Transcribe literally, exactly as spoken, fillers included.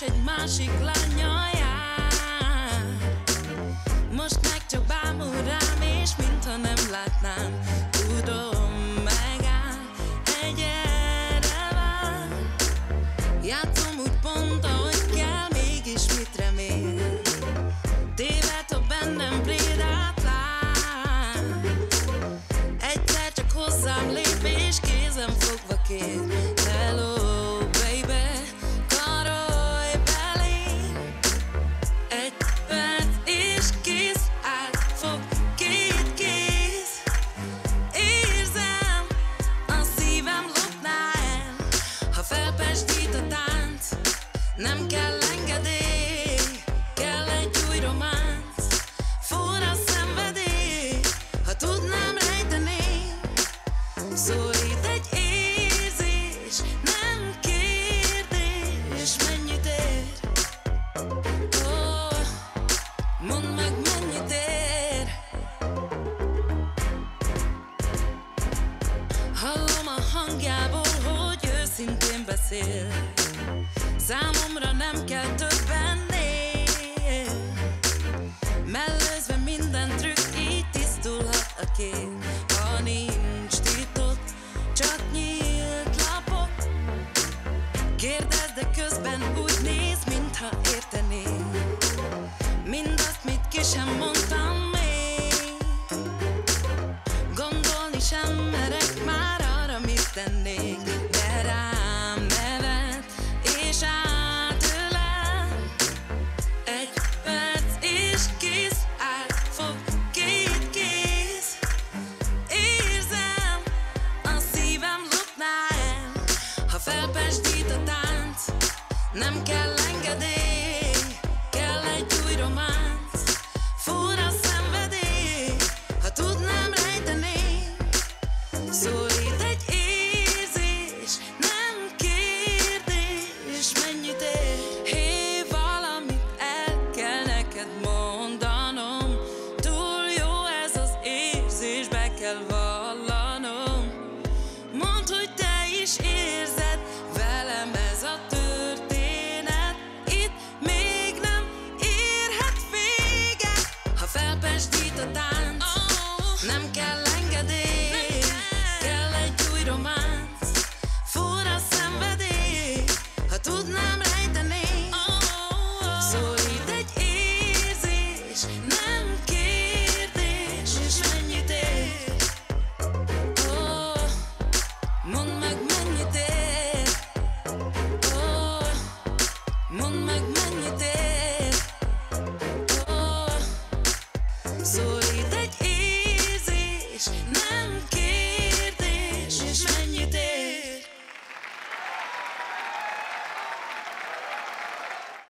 és egy másik lányjal jár. Most meg csak bámul rám, és mintha nem látnám. Tudom, megáll, egyre vár. Játszom úgy pont, ahogy kell, mégis mit remél. Téved, ha bennem prédát lát. Egyszer csak hozzám lép, és kézem fogva kér. Hello, baby, karolj belém. Egy perc és kész, átfog két kéz. Érzem, a szívem lopná el. Ha felpesdít a tánc, nem kell engedély, kell egy új románc. Forr a szenvedély, ha tudnám rejteni. Szólít egy érzés, nem kérdés, mennyit ér? Oh, mondd meg, mennyit ér? Hallom a hangjából, hogy őszintén beszél. Számomra nem kell többennél. Mellőzve minden trükk, így tisztulhat a kép. Ha nincs titok, csak nyílt lapok. Kérdezd, de közben úgy néz, mintha értenél mindazt, mit ki sem mondtam még. Gondolni sem merek már arra, mit tennék. De rám nevet, és átölel. Egy perc és kész, átfog két kéz. Érzem, a szívem lopná el. Ha felpesdít a tánc, nem kell engedély, kell egy új románc. Forr a szenvedély, ha tudnám rejteni. Szólít egy érzés, nem kérdés, mennyit ér? Hé, valamit el kell neked mondanom. Túl jó ez az érzés, be kell vallanom. Mondd, hogy te is érzed, velem ez a történet. Itt még nem érhet véget. Ha felpesdít a tánc, nem kell engedély, kell egy új románc. Forr a szenvedély, ha tudnám rejteni. Szólít egy érzés, nem kérdés, és mennyit ér? Oh, mondd meg, mennyit ér? Oh, mondd meg, mennyit ér? Oh, szólít